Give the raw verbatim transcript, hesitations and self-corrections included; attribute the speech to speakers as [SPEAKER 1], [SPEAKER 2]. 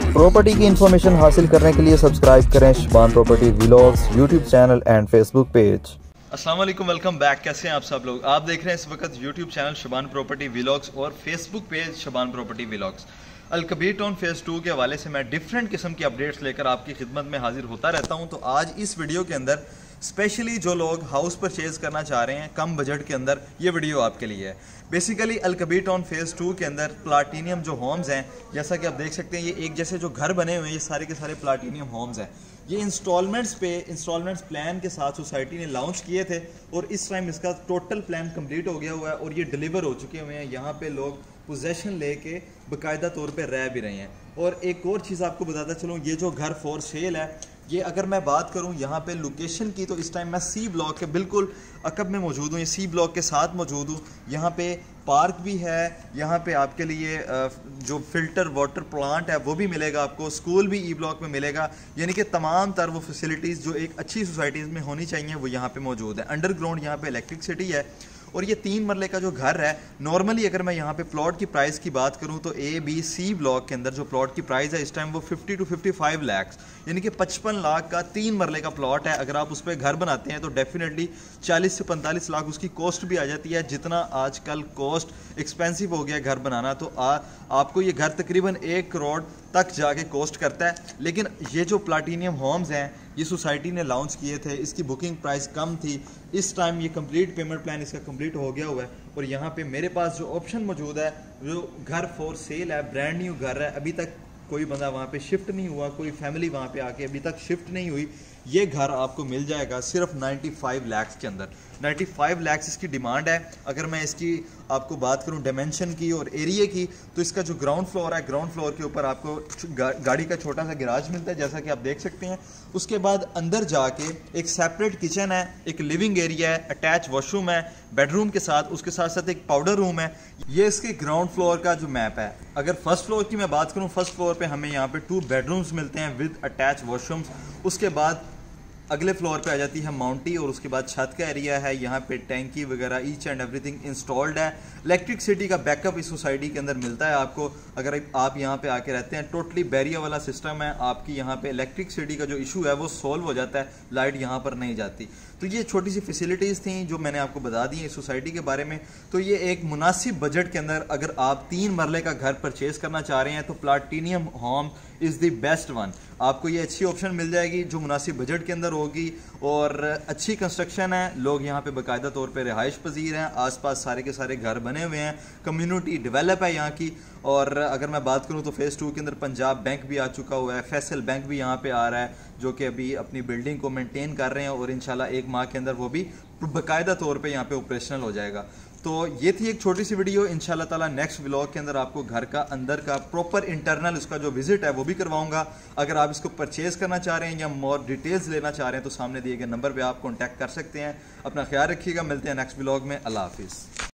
[SPEAKER 1] Property की information हासिल करने के लिए सब्सक्राइब करें Shaban property vlogs YouTube channel and Facebook page.
[SPEAKER 2] अस्सलाम वालेकुम, वेलकम बैक। कैसे हैं आप सब लोग? आप देख रहे हैं इस वक्त YouTube channel Shaban property vlogs और Facebook page Shaban property vlogs. Alkabir town phase two के हवाले से मैं डिफरेंट किस्म की अपडेट्स लेकर आपकी खिदमत में हाजिर होता रहता हूं। तो आज इस वीडियो के अंदर स्पेशली जो लोग हाउस परचेज़ करना चाह रहे हैं कम बजट के अंदर, ये वीडियो आपके लिए है। Basically Alkabir town phase two के अंदर प्लाटीनियम जो होम्स हैं, जैसा कि आप देख सकते हैं, ये एक जैसे जो घर बने हुए हैं, ये सारे के सारे प्लाटीनियम होम्स हैं। ये इंस्टॉलमेंट्स पे इंस्टॉलमेंट्स प्लान के साथ सोसाइटी ने लॉन्च किए थे और इस टाइम इसका टोटल प्लान कंप्लीट हो गया हुआ है और ये डिलीवर हो चुके हुए हैं। यहाँ पे लोग पोजेशन लेके बाकायदा तौर पे रह भी रहे हैं। और एक और चीज़ आपको बताता चलूँ, ये जो घर फॉर सेल है, ये अगर मैं बात करूं यहाँ पे लोकेशन की, तो इस टाइम मैं सी ब्लॉक के बिल्कुल अकब में मौजूद हूँ। ये सी ब्लॉक के साथ मौजूद हूँ। यहाँ पे पार्क भी है, यहाँ पे आपके लिए जो फिल्टर वाटर प्लांट है वो भी मिलेगा आपको, स्कूल भी ई ब्लॉक में मिलेगा। यानी कि तमाम तर वो फैसिलिटीज़ जो एक अच्छी सोसाइटीज़ में होनी चाहिए वो यहाँ पे मौजूद है। अंडरग्राउंड यहाँ पे इलेक्ट्रिसिटी है और ये तीन मरले का जो घर है, नॉर्मली अगर मैं यहाँ पे प्लॉट की प्राइस की बात करूँ तो ए बी सी ब्लॉक के अंदर जो प्लॉट की प्राइस है इस टाइम वो fifty two fifty five lakh यानी कि पचपन लाख का तीन मरले का प्लॉट है। अगर आप उस पर घर बनाते हैं तो डेफिनेटली चालीस से पैंतालीस लाख उसकी कॉस्ट भी आ जाती है। जितना आजकल कॉस्ट एक्सपेंसिव हो गया घर बनाना, तो आ, आपको ये घर तकरीबन एक करोड़ तक जाके कॉस्ट करता है। लेकिन ये जो प्लाटीनियम होम्स हैं, ये सोसाइटी ने लॉन्च किए थे, इसकी बुकिंग प्राइस कम थी। इस टाइम ये कंप्लीट पेमेंट प्लान इसका कंप्लीट हो गया हुआ है और यहाँ पे मेरे पास जो ऑप्शन मौजूद है, जो घर फॉर सेल है, ब्रांड न्यू घर है, अभी तक कोई बंदा वहाँ पे शिफ्ट नहीं हुआ, कोई फैमिली वहाँ पे आके अभी तक शिफ्ट नहीं हुई। ये घर आपको मिल जाएगा सिर्फ पचानवे लाख के अंदर। पचानवे लाख इसकी डिमांड है। अगर मैं इसकी आपको बात करूं डायमेंशन की और एरिया की, तो इसका जो ग्राउंड फ्लोर है, ग्राउंड फ्लोर के ऊपर आपको गा, गाड़ी का छोटा सा गैराज मिलता है, जैसा कि आप देख सकते हैं। उसके बाद अंदर जाके एक सेपरेट किचन है, एक लिविंग एरिया है, अटैच वॉशरूम है बेडरूम के साथ, उसके साथ साथ एक पाउडर रूम है। ये इसके ग्राउंड फ्लोर का जो मैप है। अगर फर्स्ट फ्लोर की मैं बात करूँ, फर्स्ट फ्लोर पे हमें यहाँ पे टू बेडरूम्स मिलते हैं विद अटैच वॉशरूम्स। उसके बाद अगले फ्लोर पे आ जाती है माउंटी और उसके बाद छत का एरिया है। यहाँ पे टैंकी वगैरह ईच एंड एवरीथिंग इंस्टॉल्ड है। इलेक्ट्रिसिटी का बैकअप इस सोसाइटी के अंदर मिलता है आपको। अगर आप यहाँ पे आके रहते हैं, टोटली बैरियर वाला सिस्टम है। आपकी यहाँ पे इलेक्ट्रिसिटी का जो इशू है वो सॉल्व हो जाता है, लाइट यहाँ पर नहीं जाती। तो ये छोटी सी फैसिलिटीज़ थी जो मैंने आपको बता दी इस सोसाइटी के बारे में। तो ये एक मुनासिब बजट के अंदर अगर आप तीन मरले का घर परचेज करना चाह रहे हैं तो platinum home is the best one. आपको ये अच्छी ऑप्शन मिल जाएगी जो मुनासिब बजट के अंदर होगी और अच्छी कंस्ट्रक्शन है। लोग यहाँ पे बाकायदा तौर पे रिहाइश पजीर हैं, आसपास सारे के सारे घर बने हुए हैं, कम्युनिटी डेवलप है यहाँ की। और अगर मैं बात करूँ तो फेज़ टू के अंदर पंजाब बैंक भी आ चुका हुआ है, फैसल बैंक भी यहाँ पे आ रहा है, जो कि अभी अपनी बिल्डिंग को मेंटेन कर रहे हैं और इंशाल्लाह एक माह के अंदर वो भी बाकायदा तौर पे यहाँ पे ऑपरेशनल हो जाएगा। तो ये थी एक छोटी सी वीडियो। इंशाल्लाह ताला नेक्स्ट व्लॉग के अंदर आपको घर का अंदर का प्रॉपर इंटरनल उसका जो विजिट है वो भी करवाऊंगा। अगर आप इसको परचेज करना चाह रहे हैं या मोर डिटेल्स लेना चाह रहे हैं तो सामने दिए गए नंबर पे आप कॉन्टैक्ट कर सकते हैं। अपना ख्याल रखिएगा, मिलते हैं नेक्स्ट व्लॉग में। अल्लाह हाफिज़।